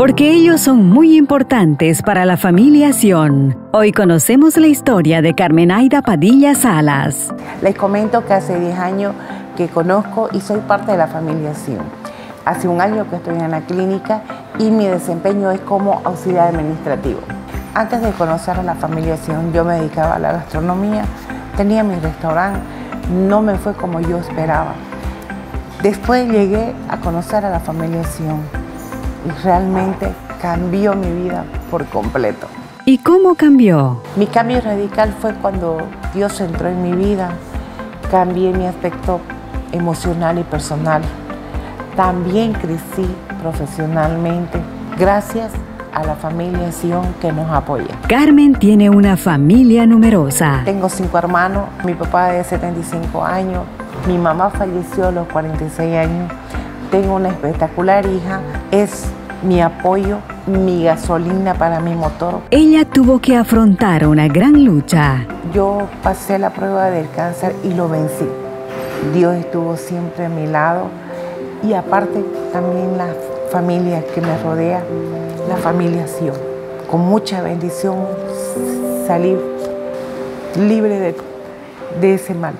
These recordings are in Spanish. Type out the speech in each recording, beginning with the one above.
porque ellos son muy importantes para la familia Sion. Hoy conocemos la historia de Carmenaida Padilla Salas. Les comento que hace 10 años que conozco y soy parte de la familia Sion. Hace un año que estoy en la clínica y mi desempeño es como auxiliar administrativo. Antes de conocer a la familia Sion, yo me dedicaba a la gastronomía, tenía mi restaurante, no me fue como yo esperaba. Después llegué a conocer a la familia Sion y realmente cambió mi vida por completo. ¿Y cómo cambió? Mi cambio radical fue cuando Dios entró en mi vida, cambié mi aspecto emocional y personal. También crecí profesionalmente gracias a la familia Sion que nos apoya. Carmen tiene una familia numerosa. Tengo 5 hermanos, mi papá es de 75 años, mi mamá falleció a los 46 años, tengo una espectacular hija, es mi apoyo, mi gasolina para mi motor. Ella tuvo que afrontar una gran lucha. Yo pasé la prueba del cáncer y lo vencí. Dios estuvo siempre a mi lado y aparte también la familia que me rodea, la familia Sion. Con mucha bendición salí libre de ese mal.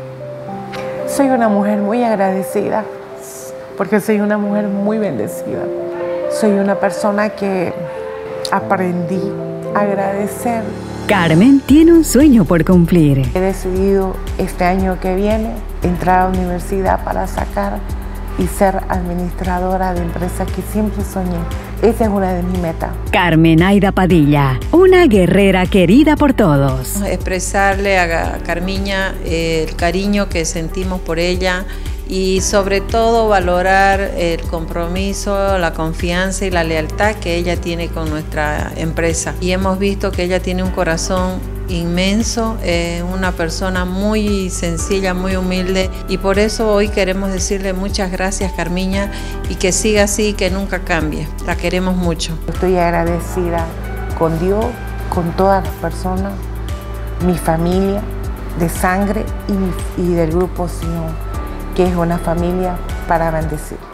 Soy una mujer muy agradecida porque soy una mujer muy bendecida. Soy una persona que aprendí a agradecer. Carmen tiene un sueño por cumplir. He decidido este año que viene entrar a la universidad para sacar y ser administradora de empresas que siempre soñé. Esa es una de mis metas. Carmenaida Padilla, una guerrera querida por todos. Expresarle a Carmiña el cariño que sentimos por ella y sobre todo valorar el compromiso, la confianza y la lealtad que ella tiene con nuestra empresa. Y hemos visto que ella tiene un corazón inmenso, una persona muy sencilla, muy humilde, y por eso hoy queremos decirle muchas gracias, Carmiña, y que siga así, que nunca cambie. La queremos mucho. Estoy agradecida con Dios, con todas las personas, mi familia de sangre y del grupo Sion, que es una familia para bendecir.